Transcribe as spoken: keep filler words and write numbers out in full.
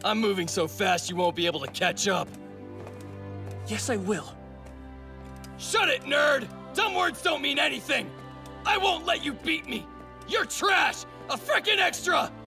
I'm moving so fast you won't be able to catch up. Yes, I will. Shut it, nerd! Dumb words don't mean anything! I won't let you beat me! You're trash! A frickin' extra!